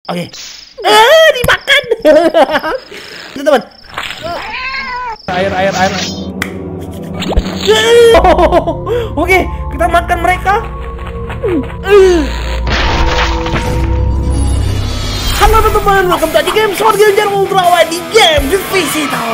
Oke. Dimakan. Teman-teman. Air. Oke, kita makan mereka. Halo teman-teman, welcome to game Sword Genjar Ultra di game The Visitor.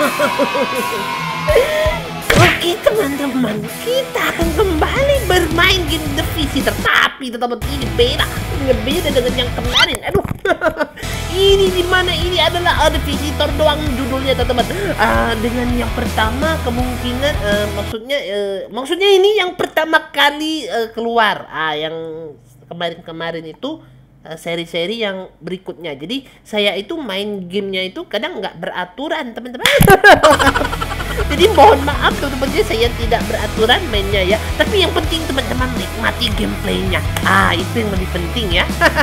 Oke teman-teman, kita akan kembali bermain game The Visitor. Tapi teman-teman, ini beda dengan yang kemarin. Aduh, ini dimana ini adalah The Visitor doang judulnya teman-teman. Dengan yang pertama kemungkinan maksudnya ini yang pertama kali keluar. Yang kemarin itu seri-seri yang berikutnya. Jadi saya itu main gamenya itu kadang nggak beraturan teman-teman. Jadi mohon maaf teman-teman, saya tidak beraturan mainnya ya. Tapi yang penting teman-teman nikmati gameplaynya. Itu yang lebih penting ya.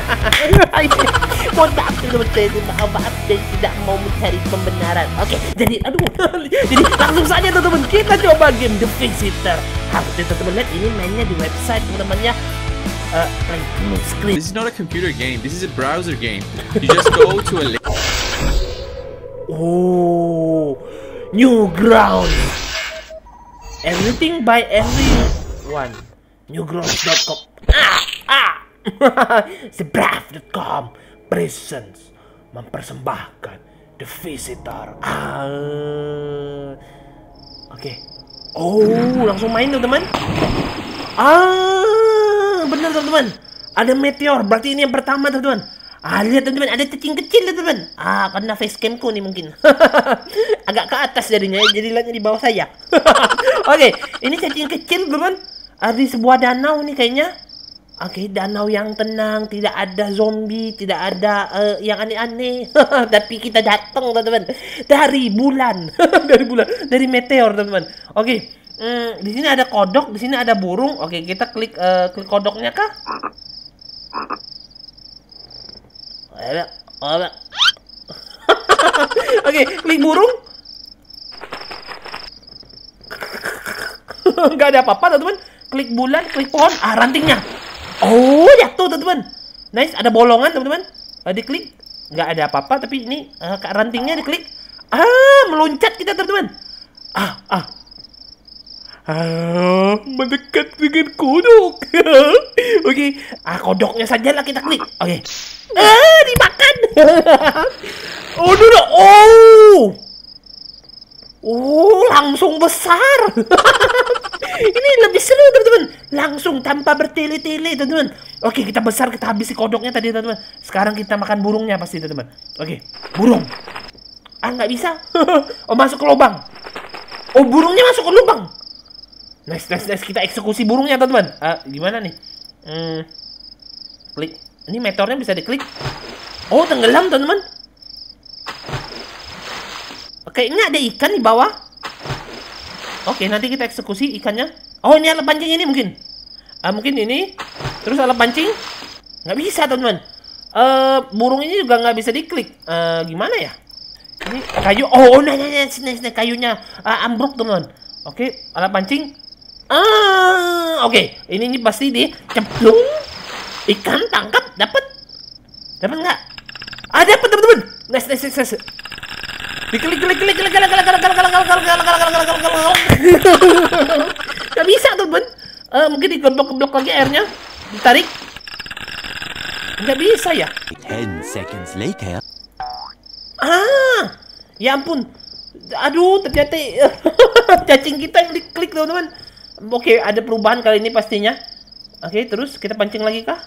Mohon maaf teman-teman, saya tidak mau mencari pembenaran. Oke, jadi jadi langsung saja teman-teman, kita coba game The Visitor. Harus teman-teman lihat ini mainnya di website teman-temannya. This is not a computer game. This is a browser game. You just go to a link. Newgrounds. Everything by everyone. Newgrounds.com. Zebraf.com presents mempersembahkan The Visitor. Oke. Langsung main teman-teman. Bener teman-teman, ada meteor, berarti ini yang pertama teman-teman. Lihat teman-teman, ada cacing kecil teman-teman. Karena facecamku nih mungkin. Agak ke atas jadinya, jadi lihatnya di bawah saya. Oke, ini cacing kecil teman-teman. Di sebuah danau nih kayaknya. Oke, danau yang tenang, tidak ada zombie, tidak ada yang aneh-aneh. Tapi kita datang teman-teman dari bulan, dari meteor teman-teman. Oke. Di sini ada kodok, di sini ada burung. Oke, kita klik kodoknya kah? Oke, klik burung. Gak ada apa-apa teman-teman. Klik bulan, klik pohon. Rantingnya. Jatuh teman-teman. Nice, ada bolongan teman-teman. Diklik, nggak ada apa-apa. Tapi ini rantingnya diklik. Meloncat kita teman-teman. Mendekat dengan kodok. Oke. Kodoknya saja lah kita klik. Oke. Dimakan. Langsung besar. Ini lebih seru teman-teman. Langsung tanpa bertele-tele teman-teman. Oke, kita besar, kita habisi kodoknya tadi teman-teman. Sekarang kita makan burungnya pasti teman-teman. Oke, burung. Nggak bisa. Masuk ke lubang. Burungnya masuk ke lubang. Nice. Kita eksekusi burungnya teman-teman. Gimana nih? Klik. Ini meteornya bisa diklik. Tenggelam teman-teman. Kayaknya ada ikan di bawah. Oke, nanti kita eksekusi ikannya. Ini alat pancing ini mungkin. Mungkin ini. Terus alat pancing. Nggak bisa teman-teman. Burung ini juga nggak bisa diklik. Gimana ya? Ini kayu. Nah, kayunya ambruk teman-teman. Oke, alat pancing. Oke, ini pasti dicemplung. Ikan tangkap, dapat nggak? Dapat teman-teman. Nice. Diklik. Nggak bisa teman-teman. Mungkin digeblok lagi airnya, ditarik. Nggak bisa ya. 10 seconds later. Ya ampun. Aduh, ternyata cacing kita yang diklik teman-teman. Oke, ada perubahan kali ini pastinya. Oke, terus kita pancing lagi kah?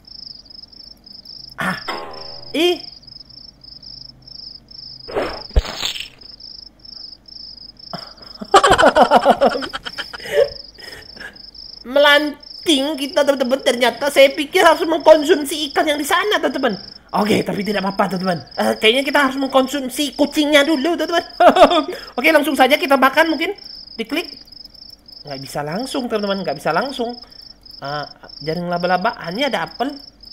Melanting kita teman-teman. Ternyata saya pikir harus mengkonsumsi ikan yang di sana teman-teman. Oke, tapi tidak apa-apa teman-teman. Kayaknya kita harus mengkonsumsi kucingnya dulu teman-teman. Oke, langsung saja kita makan mungkin. Diklik. Nggak bisa langsung teman-teman, nggak bisa langsung. Jaring laba-laba. Ini ada apel.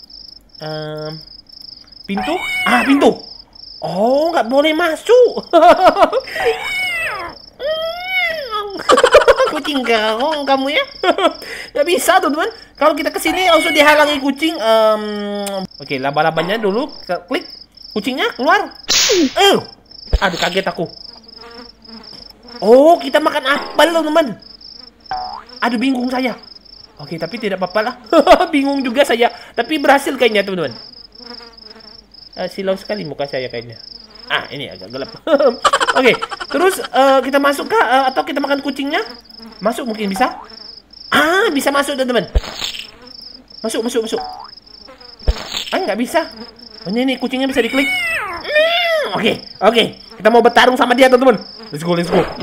Pintu. Pintu. Nggak boleh masuk. Kucing garong kamu ya. Nggak bisa teman-teman. Kalau kita kesini langsung dihalangi kucing. Oke, laba-labanya dulu klik. Kucingnya keluar. Aduh, kaget aku. Oh, kita makan apel, teman-teman. Aduh, bingung saya. Oke, tapi tidak apa-apa lah. Bingung juga saya. Tapi berhasil kayaknya, teman-teman. Silau sekali muka saya kayaknya. Ini agak gelap. Oke, terus kita masuk kah? Atau kita makan kucingnya? Masuk mungkin bisa. Bisa masuk, teman-teman. Masuk. Nggak bisa. Oh, ini kucingnya bisa diklik. Oke. Kita mau bertarung sama dia, teman-teman. Let's go.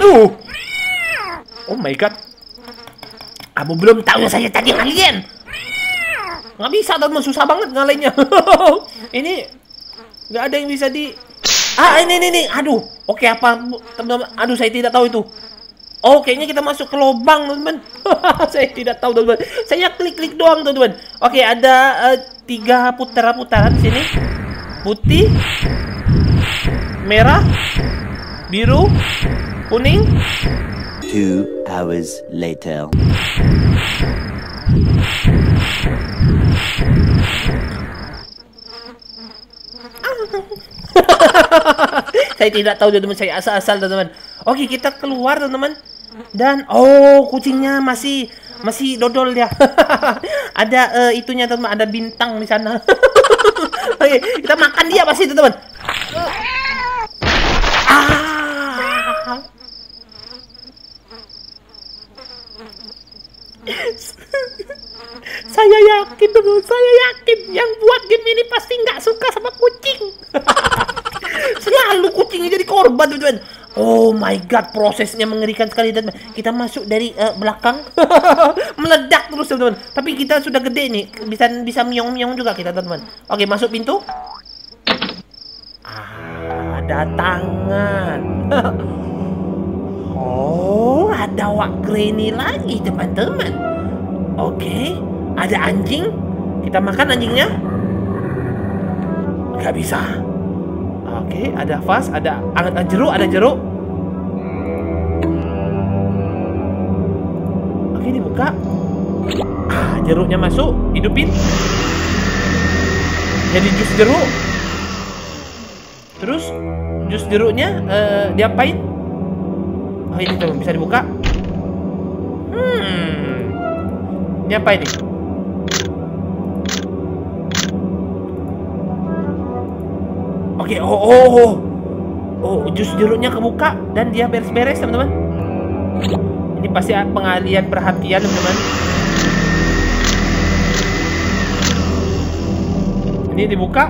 Oh my god. Kamu belum tahu saya tadi alien. Nggak bisa, teman-teman. Susah banget ngalahinnya. Ini nggak ada yang bisa di... ini. Aduh. Oke, apa, teman-teman? Aduh, saya tidak tahu itu. Oh, kayaknya kita masuk ke lubang, teman-teman. Saya tidak tahu, teman-teman. Saya klik doang, teman-teman. Oke, ada 3 putaran di sini. Putih, merah, biru, kuning. 2 hours later. Saya tidak tahu, teman-teman. Saya asal-asal, teman-teman. Oke, kita keluar, teman-teman. Dan kucingnya masih dodol dia. Ada itunya, teman-teman. Ada bintang di sana. Oke, kita makan dia pasti, teman-teman. Saya yakin, teman-teman. Saya yakin yang buat game ini pasti nggak suka sama kucing. Selalu kucingnya jadi korban, teman-teman. Oh my god, prosesnya mengerikan sekali, teman-teman. Kita masuk dari belakang. Meledak terus, teman-teman. Tapi kita sudah gede nih, bisa miong-miong juga kita, teman-teman. Oke, masuk pintu. Ada tangan. Oh, ada Wak Granny lagi, teman-teman. Oke, ada anjing. Kita makan anjingnya. Gak bisa. Oke, ada vas, ada jeruk. Oke, dibuka. Jeruknya masuk, hidupin. Jadi jus jeruk. Terus jus jeruknya diapain? Oh, ini tuh bisa dibuka. Ini apa ini? Oke, jus jeruknya kebuka dan dia beres-beres, teman-teman. Ini pasti pengalian perhatian, teman-teman. Ini dibuka.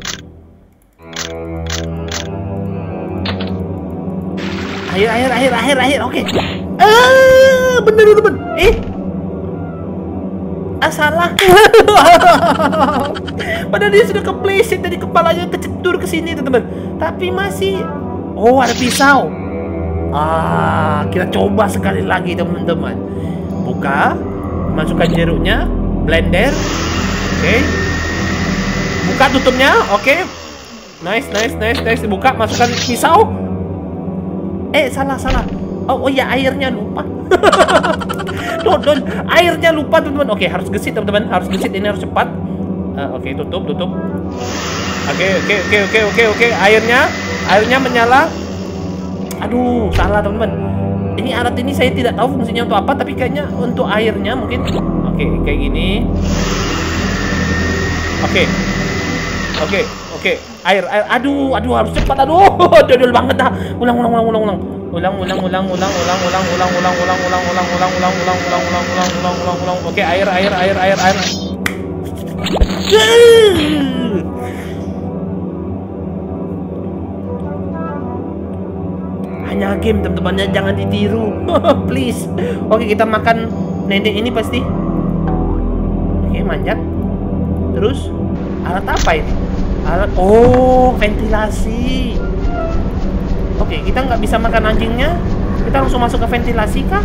Air. Oke. Bener, teman. Salah. Padahal dia sudah kepleset dari kepalanya kecetur ke sini, teman-teman. Tapi masih ada pisau. Kita coba sekali lagi, teman-teman. Buka, masukkan jeruknya, blender. Oke. Buka tutupnya. Oke. Nice. Buka, masukkan pisau. Salah. Oh iya, airnya lupa. Dodol, airnya lupa, teman-teman. Oke, harus gesit, teman-teman. Harus gesit, ini harus cepat. Oke, tutup. Oke. Airnya menyala. Aduh, salah, teman-teman. Ini alat ini saya tidak tahu fungsinya untuk apa, tapi kayaknya untuk airnya mungkin. Oke, kayak gini. Oke. Air. Aduh, harus cepat. Aduh, dodol banget dah. Ulang. Oke, air. Hanya game, teman-temannya, jangan ditiru. Please. Oke, kita makan nenek ini pasti. Oke, manjat. Terus alat apa ini? Ventilasi. Oke, kita nggak bisa makan anjingnya. Kita langsung masuk ke ventilasi kah?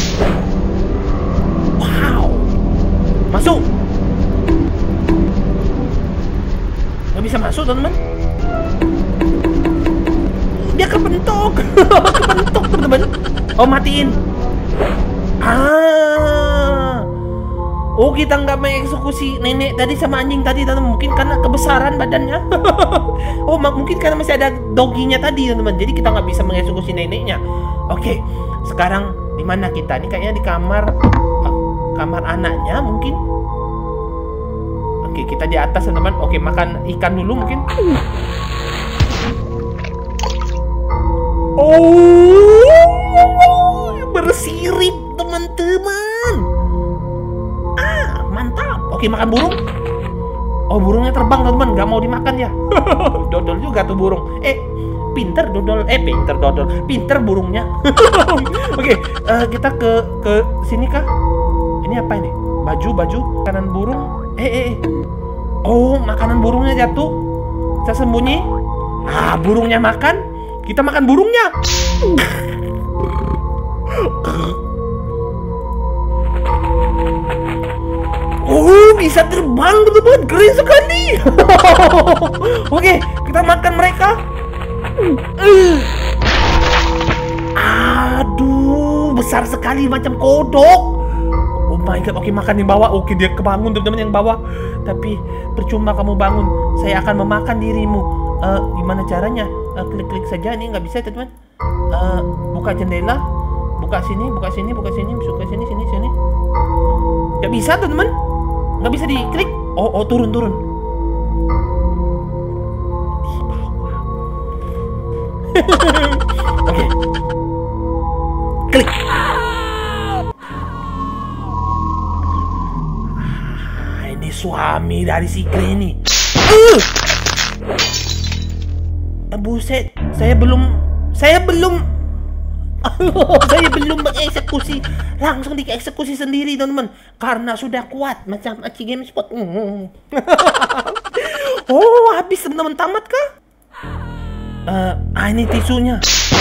Wow. Masuk. Nggak bisa masuk, teman-teman. Dia kebentuk. Kebentuk, teman-teman. Oh, matiin. Oh, kita nggak mengeksekusi nenek tadi sama anjing tadi, teman-teman. Mungkin karena kebesaran badannya. Oh, mungkin karena masih ada doginya tadi, teman-teman. Jadi kita nggak bisa mengeksekusi neneknya. Oke, sekarang di mana kita? Ini kayaknya di kamar anaknya mungkin. Oke, kita di atas, teman-teman. Oke, makan ikan dulu mungkin. Oh, bersirip, teman-teman. Mantap. Oke, makan burung. Oh, burungnya terbang, teman-teman. Nggak mau dimakan ya. Dodol juga tuh burung. Pinter dodol. Pinter dodol. Pinter burungnya. Oke, kita ke sini kah? Ini apa ini? Baju makanan burung. Oh, makanan burungnya jatuh. Kita sembunyi. Burungnya makan. Kita makan burungnya. Oh, bisa terbang, teman-teman. Keren sekali. Oke, kita makan mereka. Aduh, besar sekali macam kodok. Oh my god. Oke, makan yang bawah. Oke, dia kebangun, teman-teman, yang bawah. Tapi percuma kamu bangun. Saya akan memakan dirimu. Gimana caranya? Klik-klik saja. Ini nggak bisa, teman-teman. Buka jendela. Buka sini. Buka sini. Sini. Nggak bisa, teman-teman. Nggak bisa diklik. Oh, turun. Di bawah. Oke. Klik. Ini suami dari si Kri ini. Buset, saya belum mengeksekusi, langsung dieksekusi sendiri, teman-teman, karena sudah kuat macam Aci Game Spot. Oh, habis, teman-teman. Tamat kah? Ini tisunya.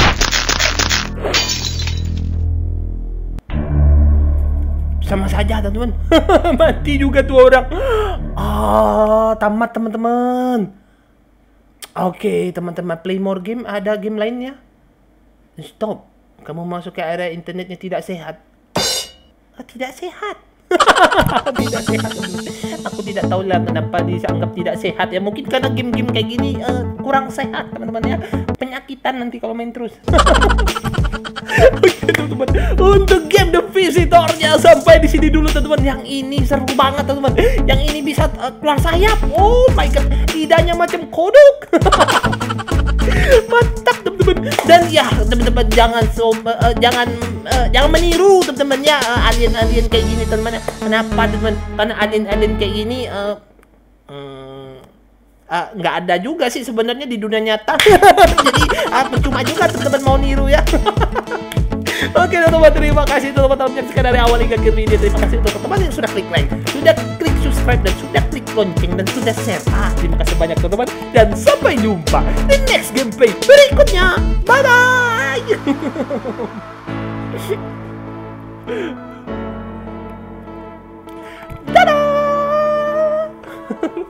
Sama saja, teman-teman. Mati juga tuh orang. Tamat, teman-teman. Oke, teman-teman, play more game. Ada game lainnya? Stop. Kamu masuk ke area internetnya tidak sehat. Tidak sehat. Tidak sehat. Aku tidak tahu lah kenapa dianggap tidak sehat ya. Mungkin karena game-game kayak gini kurang sehat, teman-teman ya. Penyakitan nanti kalau main terus. Oke, teman-teman. Untuk game The Visitor-nya sampai di sini dulu, teman-teman. Yang ini seru banget, teman-teman. Yang ini bisa keluar sayap. Oh my god, lidahnya macam kodok. Mantap, teman-teman. Dan ya, teman-teman, jangan meniru, teman-teman ya, alien-alien kayak gini, teman-teman. Kenapa, teman-teman? Karena alien-alien kayak gini nggak ada juga sih sebenarnya di dunia nyata. Jadi percuma juga teman-teman mau niru ya. Oke, teman-teman, terima kasih teman-teman menyaksikan dari awal hingga akhir video. Terima kasih untuk teman-teman yang sudah klik like, sudah klik subscribe, dan sudah klik lonceng, dan sudah share. Terima kasih banyak, teman-teman, dan sampai jumpa di next gameplay berikutnya. Bye bye. Dadah.